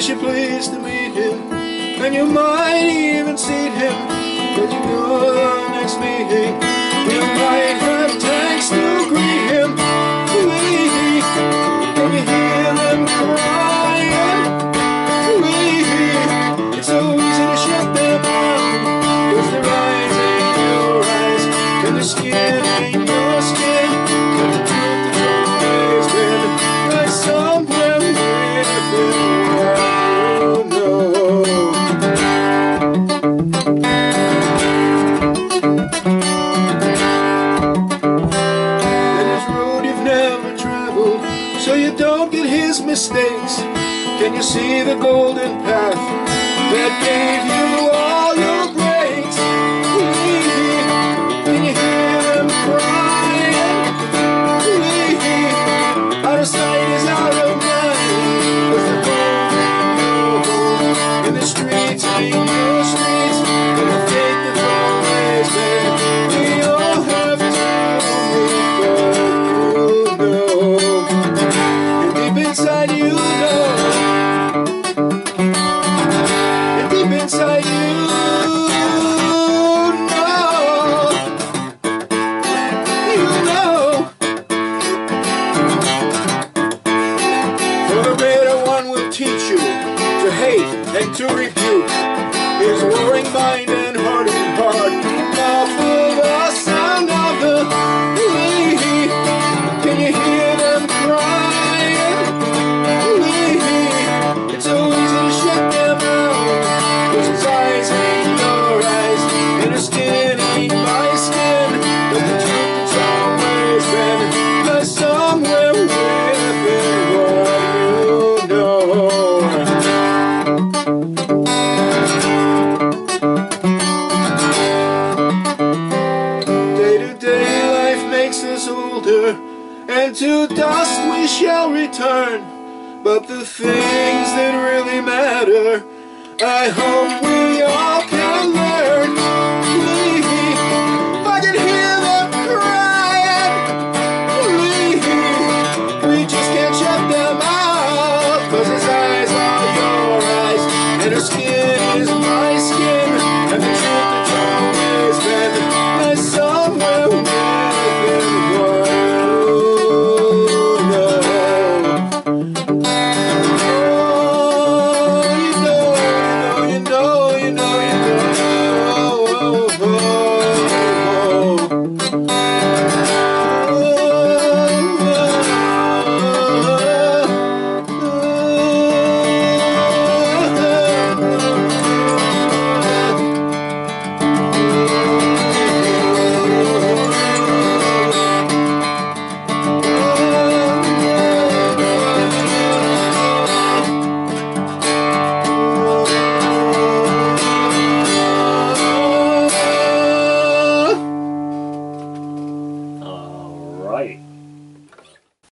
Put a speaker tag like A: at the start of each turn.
A: wish you pleased to meet him, and you might even see him, but you know the next meeting you might have tanks to greet him. Plea, can you hear them crying? Plea, it's so easy to shut them down, 'cause their eyes ain't your eyes, and their skin ain't your skin, and the truth has always been like somewhere within. So you don't get his mistakes. Can you see the golden path that gave you all your breaks? Can you hear them crying? Out of sight is out of mind, 'cause the home ain't your home, and the streets ain't your streets, and the faith that's always been. We all have to move on. Inside you know, and deep inside you know, for the greater one will teach you to hate and to rebuke his warring mind and hardened heart. Now for the sound of the plea, can you hear them cry? It's so easy to shut them out, 'cause his eyes ain't your eyes, and his skin ain't my skin, but the truth has always been that somewhere within what you know. Day to day life makes us older, and to dust we shall return. But the things that really matter, I hope we all can learn. Plea, I can hear them crying. Plea, we just can't shut them out, 'cause his eyes are your eyes, and her skin